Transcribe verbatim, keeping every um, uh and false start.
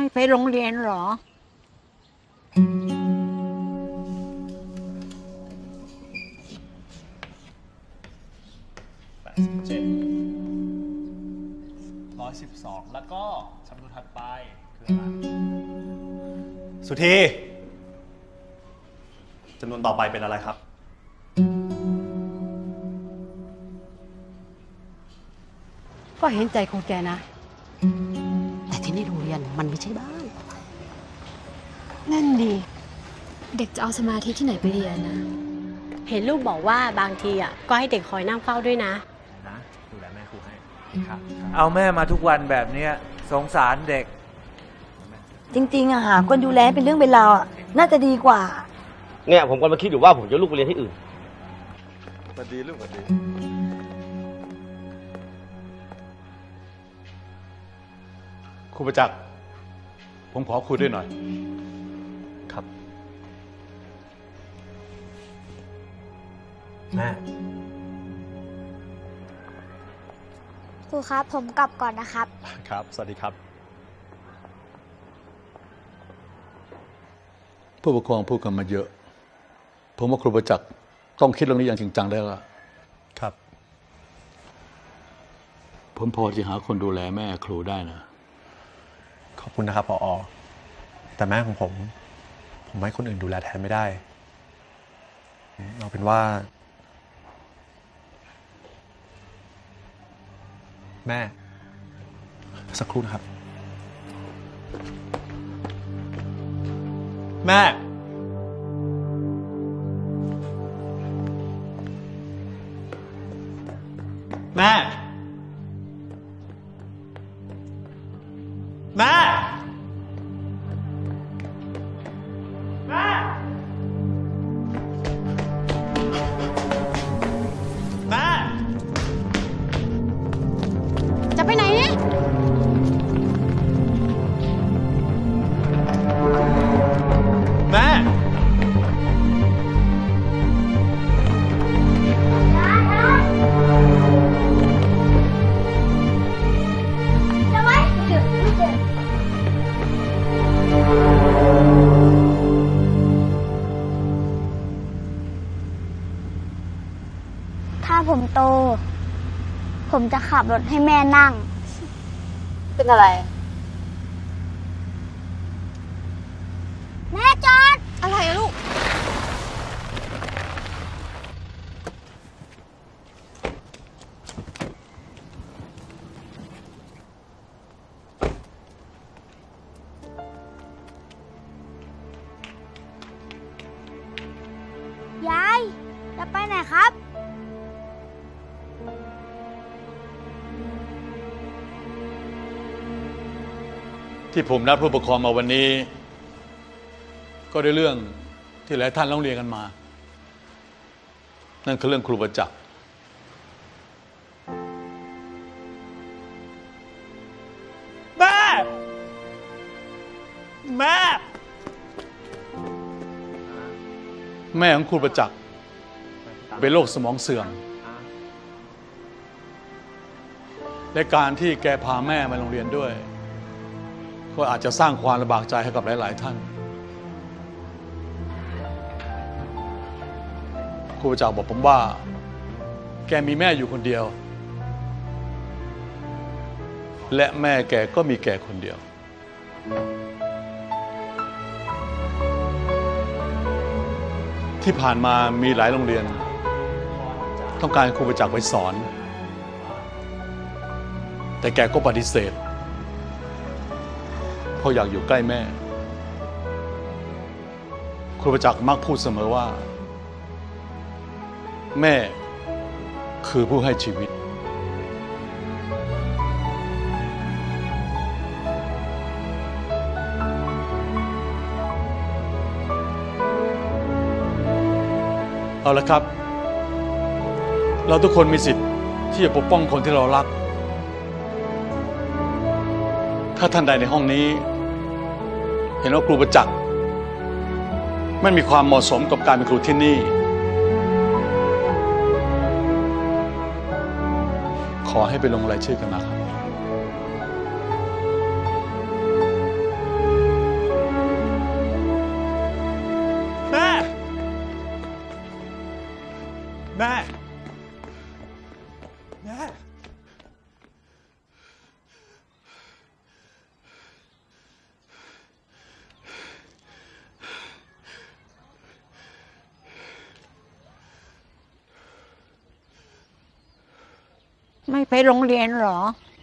ไม่ไปโรงเรียนเหรอแปดสิบเจ็ดร้อยสิบสองแล้วก็จำนวนถัดไปคืออะไรสุธีจำนวนต่อไปเป็นอะไรครับก็เห็นใจของแกนะแต่ที่นี่โรงเรียนมันไม่ใช่บ้านนั่นดีเด็กจะเอาสมาธิที่ไหนไปเรียนนะเห็นลูกบอกว่าบางทีอ่ะก็ให้เด็กคอยนั่งเฝ้าด้วยนะนะดูแลแม่ครูให้ครับเอาแม่มาทุกวันแบบนี้สงสารเด็กจริงๆอะหาคนดูแลเป็นเรื่องเป็นราวอะน่าจะดีกว่าเนี่ยผมกำลังคิดอยู่ว่าผมจะลูกไปเรียนที่อื่นสวัสดีลูกสวัสดีครูประจักษ์ผมขอคุยด้วยหน่อยครับแม่ครูครับผมกลับก่อนนะครับครับสวัสดีครับผู้ปกครองพูดกันมาเยอะผมว่าครูประจักษ์ต้องคิดเรื่องนี้อย่างจริงจังได้แล้วครับผมพอจะหาคนดูแลแม่ครูได้นะขอบคุณนะครับผอ.แต่แม่ของผมผมให้คนอื่นดูแลแทนไม่ได้เอาเป็นว่าแม่สักครู่นะครับแม่แม่แม่แม่แม่จะไปไหนเนี่ยแม่ถ้าผมโตผมจะขับรถให้แม่นั่งเป็นอะไรแม่จอดอะไรอะลูกยายจะไปไหนครับที่ผมนัดผู้ปกครองมาวันนี้ก็ได้เรื่องที่หลายท่านร้องเรียนกันมานั่นคือเรื่องครูประจักษ์แม่แม่แม่ของครูประจักษ์เป็นโรคสมองเสื่อมและการที่แกพาแม่มาโรงเรียนด้วยก็อาจจะสร้างความลำบากใจให้กับหลายๆท่านครูประจักษ์บอกผมว่าแกมีแม่อยู่คนเดียวและแม่แกก็มีแกคนเดียวที่ผ่านมามีหลายโรงเรียนต้องการครูประจักษ์ไปสอนแต่แกก็ปฏิเสธเพราะอยากอยู่ใกล้แม่ครูประจักษ์มักพูดเสมอว่าแม่คือผู้ให้ชีวิตเอาละครับเราทุกคนมีสิทธิ์ที่จะปกป้องคนที่เรารักถ้าท่านใดในห้องนี้เห็นว่าครูประจักษ์ไม่มีความเหมาะสมกับการเป็นครูที่นี่ขอให้ไปลงรายชื่อกันมาครับแม่ แม่ไม่ไปโรงเรียนเหรอ